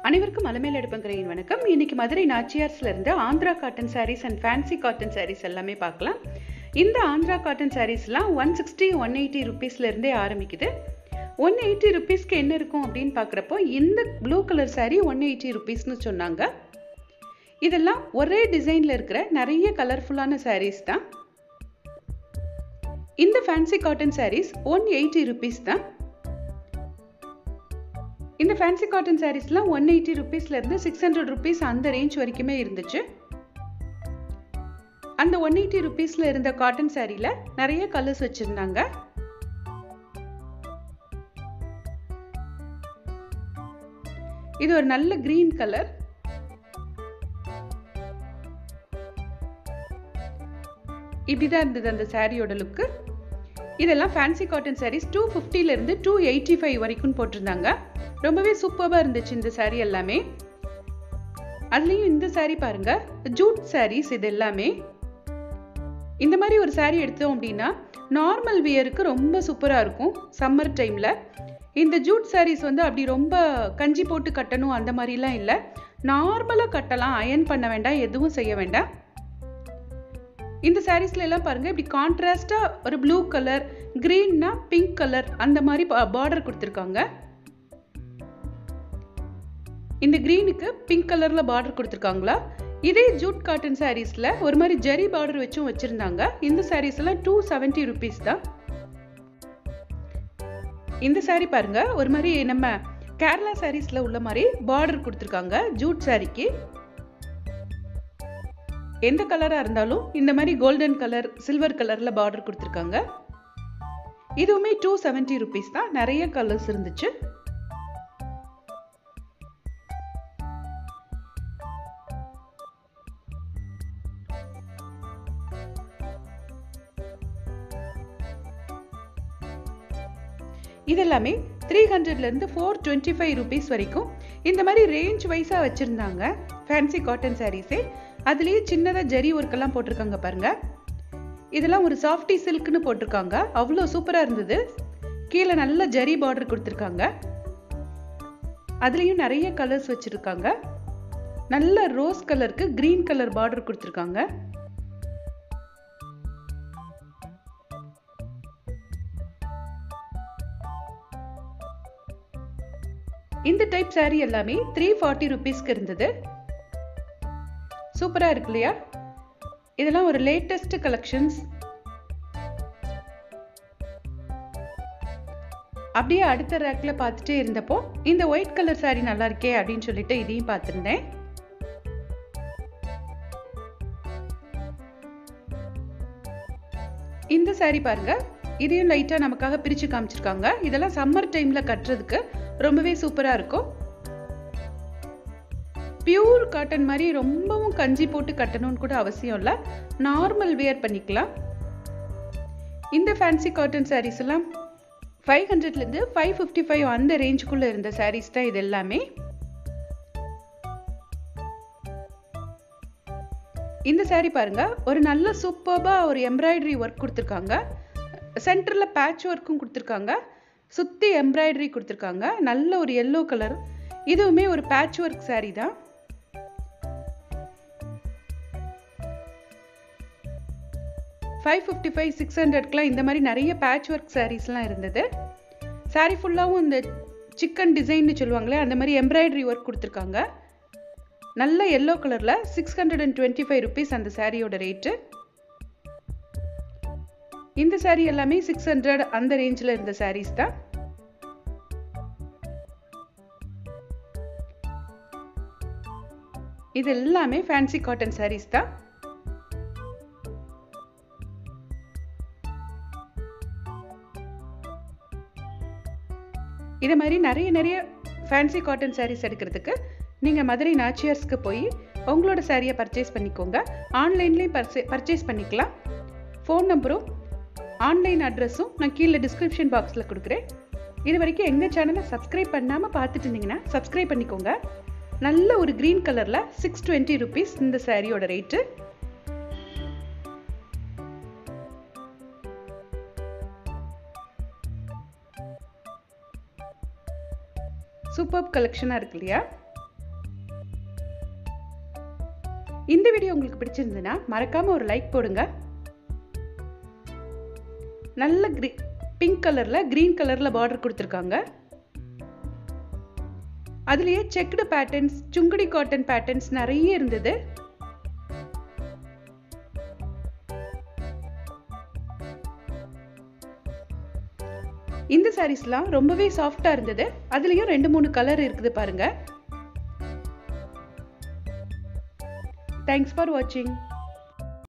அனைவருக்கும் மலமேல் எடுப்பங்கரையின் வணக்கம். இன்னைக்கு மதுரை நாச்சியார்ஸ்ல இருந்து Andhra cotton sarees and fancy cotton sarees எல்லாமே பார்க்கலாம். இந்த ஆந்திரா காட்டன் சாரீஸ்லாம் 160-180 ருபீஸ்ல இருந்தே ஆரம்பிக்குது. 180 ருபீஸ்க்கு என்ன இருக்கும் அப்படின்னு பார்க்குறப்போ இந்த ப்ளூ கலர் சாரீ 180 ருபீஸ்னு சொன்னாங்க. இதெல்லாம் ஒரே டிசைன்ல இருக்கிற நிறைய கலர்ஃபுல்லான சாரீஸ் தான். இந்த ஃபேன்சி காட்டன் சாரீஸ் 180 ருபீஸ் தான். இந்த ஃபேன்சி காட்டன் சாரீஸ்லாம் 180 ருபீஸ்ல இருந்து 600 ருபீஸ் அந்த ரேஞ்ச் வரைக்குமே இருந்துச்சு. அந்த 180 ருபீஸ்ல இருந்த காட்டன் சாரீல நிறைய கலர்ஸ் வச்சிருந்தாங்க. இது ஒரு நல்ல கிரீன் கலர். இப்படிதான் இருந்தது அந்த சாரியோட லுக்கு. இதெல்லாம் ஃபேன்சி காட்டன் சாரீஸ் 250ல இருந்து 285 வரைக்கும் போட்டிருந்தாங்க. ரொம்பவே சூப்பராக இருந்துச்சு இந்த சாரீ எல்லாமே. அதுலேயும் இந்த சாரீ பாருங்க, ஜூட் சாரீஸ். இது எல்லாமே இந்த மாதிரி ஒரு சாரீ எடுத்தோம் அப்படின்னா நார்மல் வியருக்கு ரொம்ப சூப்பராக இருக்கும். சம்மர் டைமில் இந்த ஜூட் சாரீஸ் வந்து அப்படி ரொம்ப கஞ்சி போட்டு கட்டணும் அந்த மாதிரிலாம் இல்லை, நார்மலாக கட்டலாம். அயன் பண்ண வேண்டாம், எதுவும் செய்ய வேண்டாம். இந்த சாரீஸ்ல எல்லாம் பாருங்க, இப்படி கான்ட்ராஸ்டா ஒரு ப்ளூ கலர், கிரீன்னா பிங்க் கலர் அந்த மாதிரி பார்டர் கொடுத்துருக்காங்க. இந்த கிரீனுக்கு பிங்க் கலர்ல பார்டர் கொடுத்துருக்காங்களா. இதே ஜூட் காட்டன் சாரீஸ்ல ஒரு மாதிரி ஜெரி பார்டர் வச்சும் வச்சிருந்தாங்க. இந்த சாரீஸ் எல்லாம் 270 ருபீஸ் தான். இந்த சாரீ பாருங்க, ஒரு மாதிரி நம்ம கேரளா சாரீஸ்ல உள்ள மாதிரி பார்டர் கொடுத்துருக்காங்க. ஜூட் சாரீக்கு எந்த கலரா இருந்தாலும் இந்த மாதிரி கோல்டன் கலர், சில்வர் கலர்ல பார்டர் கொடுத்துருக்காங்க. இதுவுமே 270 ருபீஸ் தான். நிறைய கலர்ஸ் இருந்துச்சு. இதெல்லாமே 300ல இருந்து 425 ருபீஸ் வரைக்கும் இந்த மாதிரி ரேஞ்ச் வைஸா வச்சிருந்தாங்க ஃபேன்சி காட்டன் சாரீஸே. அதுலயே சின்னதா ஜெரி ஒர்க் எல்லாம் போட்டிருக்காங்க பாருங்க. இதெல்லாம் ஒரு சாஃப்டி சில்க்னு போட்டிருக்காங்க. அவ்வளோ சூப்பரா இருந்தது. கீழே நல்ல ஜெரி பார்டர் கொடுத்துருக்காங்க. அதுலயும் நிறைய கலர்ஸ் வச்சிருக்காங்க. நல்ல ரோஸ் கலருக்கு கிரீன் கலர் பார்டர் கொடுத்துருக்காங்க. இந்த டைப் சாரீ எல்லாமே 340 ருபீஸ்க்கு இருந்தது. சூப்பரா இருக்கு இல்லையா? இதெல்லாம் ஒரு லேட்டஸ்ட் கலெக்ஷன்ஸ். அப்படியே அடுத்த ரேக்ல பார்த்துட்டே இருந்தப்போ இந்த ஒயிட் கலர் சாரீ நல்லா இருக்கே அப்படின்னு சொல்லிட்டு இதையும் பார்த்திருந்தேன். இந்த சாரீ பாருங்க, இதையும் லைட்டா நமக்காக பிரிச்சு காமிச்சிருக்காங்க. இதெல்லாம் சம்மர் டைம்ல கட்டுறதுக்கு ரொம்பவே சூப்பரா இருக்கும். பியூர் காட்டன் மாதிரி ரொம்பவும் கஞ்சி போட்டு கட்டணும்னு கூட அவசியம் இல்லை, நார்மல் வியர் பண்ணிக்கலாம். இந்த ஃபேன்சி காட்டன் சாரீஸ் எல்லாம் 500ல இருந்து 555 அந்த ரேஞ்சுக்குள்ள இருந்த சாரீஸ் தான் இது எல்லாமே. இந்த சாரீ பாருங்க, ஒரு நல்ல சூப்பர்பா ஒரு எம்ப்ராய்டரி ஒர்க் கொடுத்துருக்காங்க. சென்டர்ல பேட்ச் ஒர்க்கும் கொடுத்துருக்காங்க. சுத்தி எம்ப்ராய்டரி கொடுத்துருக்காங்க. நல்ல ஒரு எல்லோ கலர். இதுவுமே ஒரு பேட்ச் ஒர்க் சாரீ தான். $555, $600க்குலாம் இந்த மாதிரி நிறைய பேட்ச் ஒர்க் சாரீஸ்லாம் இருந்தது. சாரீ ஃபுல்லாகவும் இந்த சிக்கன் டிசைன்னு சொல்லுவாங்களே அந்த மாதிரி எம்ப்ராய்டரி ஒர்க் கொடுத்துருக்காங்க. நல்ல எல்லோ கலர்ல 625 ருபீஸ் அந்த சாரியோட ரேட்டு. இந்த சாரீ எல்லாமே 600 அந்த ரேஞ்சில் இருந்த சாரீஸ் தான். இது எல்லாமே ஃபேன்சி காட்டன் சாரீஸ் தான். இது மாதிரி நிறைய ஃபேன்சி காட்டன் சாரீஸ் எடுக்கிறதுக்கு நீங்கள் மதுரை நாச்சியார்ஸ்க்கு போய் உங்களோட சாரியை பர்ச்சேஸ் பண்ணிக்கோங்க. ஆன்லைன்லேயும் பர்ச்சேஸ் பண்ணிக்கலாம். ஃபோன் நம்பரும் ஆன்லைன் அட்ரஸும் நான் கீழே டிஸ்கிரிப்ஷன் பாக்ஸில் கொடுக்குறேன். இது வரைக்கும் எங்கள் சேனலை சப்ஸ்கிரைப் பண்ணாமல் பார்த்துட்டு இருந்தீங்கன்னா சப்ஸ்கிரைப் பண்ணிக்கோங்க. நல்ல ஒரு கிரீன் கலரில் 620 ருபீஸ் இந்த சாரியோட ரேட்டு. சூப்பர் கலெக்ஷனாக இருக்கு இல்லையா? இந்த வீடியோ உங்களுக்கு பிடிச்சிருந்ததுன்னா மறக்காம ஒரு லைக் போடுங்க. நல்ல பிங்க் கலர்ல கிரீன் கலர்ல பார்டர் கொடுத்திருக்காங்க. அதுலயே checked patterns, Sungudi cotton patterns நிறைய இருந்தது. இந்த சாரீஸ்லாம் ரொம்பவே சாஃப்டா இருந்தது. அதுலயும் 2-3 கலர் இருக்குது பாருங்க. Thanks for watching.